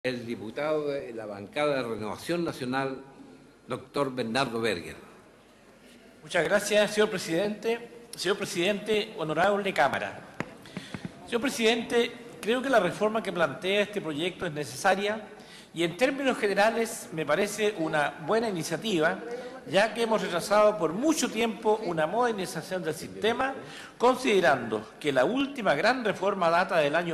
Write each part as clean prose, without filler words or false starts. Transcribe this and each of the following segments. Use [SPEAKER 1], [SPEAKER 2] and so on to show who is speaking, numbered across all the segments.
[SPEAKER 1] El diputado de la bancada de Renovación Nacional, doctor Bernardo Berger.
[SPEAKER 2] Muchas gracias, señor presidente. Señor presidente, honorable Cámara. Señor presidente, creo que la reforma que plantea este proyecto es necesaria y en términos generales me parece una buena iniciativa, ya que hemos rechazado por mucho tiempo una modernización del sistema, considerando que la última gran reforma data del año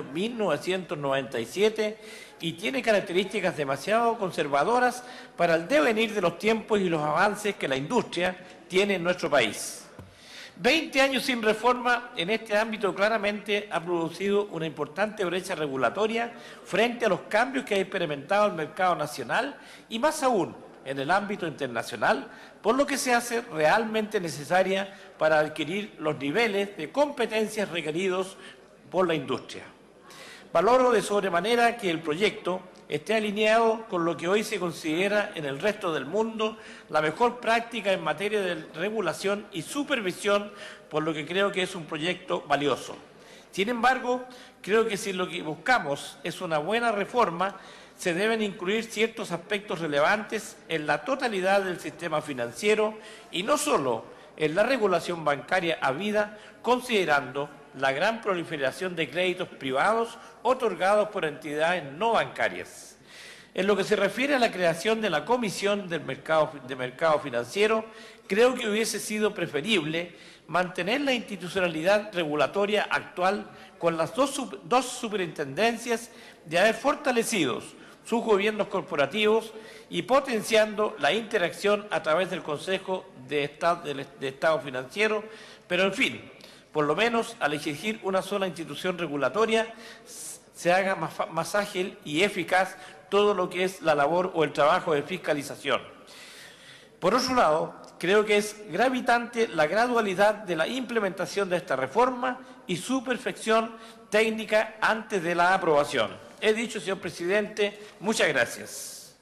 [SPEAKER 2] 1997 y tiene características demasiado conservadoras para el devenir de los tiempos y los avances que la industria tiene en nuestro país. 20 años sin reforma en este ámbito claramente ha producido una importante brecha regulatoria frente a los cambios que ha experimentado el mercado nacional y más aún en el ámbito internacional, por lo que se hace realmente necesaria para adquirir los niveles de competencias requeridos por la industria. Valoro de sobremanera que el proyecto esté alineado con lo que hoy se considera en el resto del mundo la mejor práctica en materia de regulación y supervisión, por lo que creo que es un proyecto valioso. Sin embargo, creo que si lo que buscamos es una buena reforma, se deben incluir ciertos aspectos relevantes en la totalidad del sistema financiero y no solo en la regulación bancaria habida, considerando la gran proliferación de créditos privados otorgados por entidades no bancarias. En lo que se refiere a la creación de la Comisión de Mercado Financiero, creo que hubiese sido preferible mantener la institucionalidad regulatoria actual con las dos superintendencias de haber fortalecido sus gobiernos corporativos y potenciando la interacción a través del Consejo de Estado Financiero, pero en fin, por lo menos al exigir una sola institución regulatoria se haga más ágil y eficaz todo lo que es la labor o el trabajo de fiscalización. Por otro lado, creo que es gravitante la gradualidad de la implementación de esta reforma y su perfección técnica antes de la aprobación. He dicho, señor presidente, muchas gracias.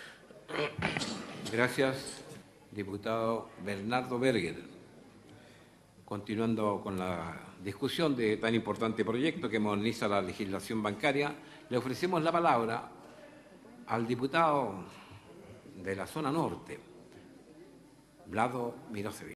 [SPEAKER 1] Gracias, diputado Bernardo Berger. Continuando con la discusión de tan importante proyecto que moderniza la legislación bancaria, le ofrecemos la palabra al diputado de la zona norte, Vlado Mirosevic.